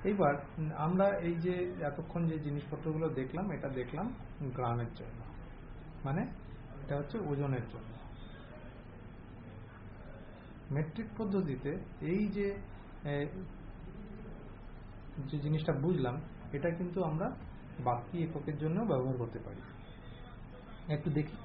এইবার আমরা এই যে এতক্ষণ যে জিনিসপত্রগুলো দেখলাম, এটা দেখলাম গ্রামের জন্য, মানে এটা হচ্ছে ওজনের জন্য। মেট্রিক পদ্ধতিতে এই যে জিনিসটা বুঝলাম, এটা কিন্তু আমরা বাকি এককের জন্য ব্যবহার করতে পারি। একটু দেখি,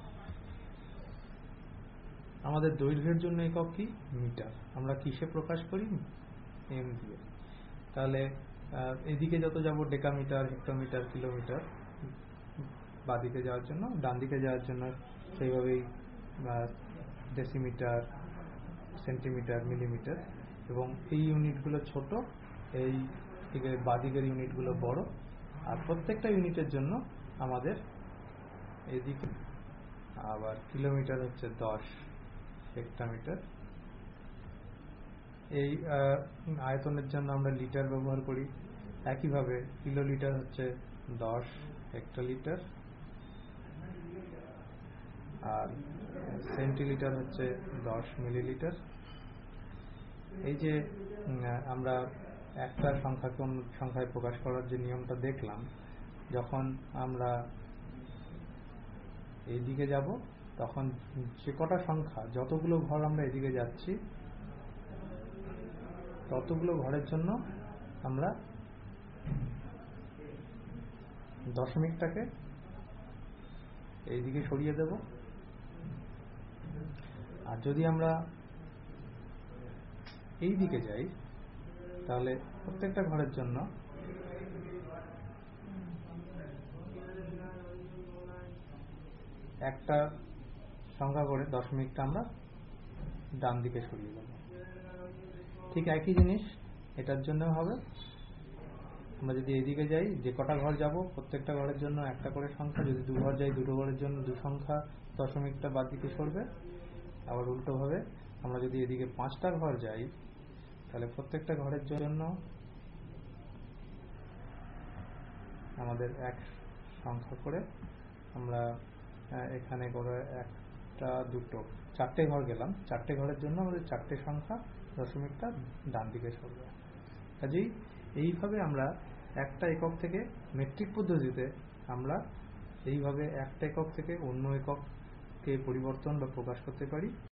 আমাদের দৈর্ঘ্যের জন্য একক কি? মিটার। আমরা কিসে প্রকাশ করি? এম দিয়ে। তাহলে এদিকে যত যাব ডেকামিটার, হেক্টোমিটার, কিলোমিটার, বাদিকে যাওয়ার জন্য, ডান দিকে যাওয়ার জন্য সেইভাবেই ডেসিমিটার, সেন্টিমিটার, মিলিমিটার। এবং এই ইউনিটগুলো ছোট, এই বাদিকের ইউনিটগুলো বড়। আর প্রত্যেকটা ইউনিটের জন্য আমাদের এদিকে আবার কিলোমিটার হচ্ছে 10 হেক্টোমিটার। এই আয়তনের জন্য আমরা লিটার ব্যবহার করি। একইভাবে কিলোলিটার হচ্ছে 10 হেক্টোলিটার, আর সেন্টিলিটার হচ্ছে 10 মিলিলিটার। এই যে আমরা একটা সংখ্যাকে অন্য সংখ্যায় প্রকাশ করার যে নিয়মটা দেখলাম, যখন আমরা এইদিকে যাব তখন যে কটা সংখ্যা, যতগুলো ঘর আমরা এদিকে যাচ্ছি ততগুলো ঘরের জন্য আমরা দশমিকটাকে এইদিকে সরিয়ে দেব। আর যদি আমরা এই দিকে যাই তাহলে প্রত্যেকটা ঘরের জন্য একটা সংখ্যা করে দশমিকটা আমরা ডান দিকে সরিয়ে দেব। ঠিক একই জিনিস এটার জন্য হবে। আমরা যদি এইদিকে যাই, যে কটা ঘর যাব প্রত্যেকটা ঘরের জন্য একটা করে সংখ্যা, যদি দু ঘর যাই দুটো ঘরের জন্য দু সংখ্যা, দশমিকটা বাদ দিকে সরবে। আবার উল্টোভাবে আমরা যদি এদিকে 5টা ঘর যাই তাহলে প্রত্যেকটা ঘরের জন্য আমাদের এক সংখ্যা করে, আমরা এখানে করে একটা দুটো 4টে ঘর গেলাম, 4টে ঘরের জন্য আমাদের 4টে সংখ্যা, দশমিকটা ডান দিকে সরবে। কাজেই এইভাবে আমরা একটা একক থেকে, মেট্রিক পদ্ধতিতে আমরা এইভাবে একটা একক থেকে অন্য এককে পরিবর্তন বা প্রকাশ করতে পারি।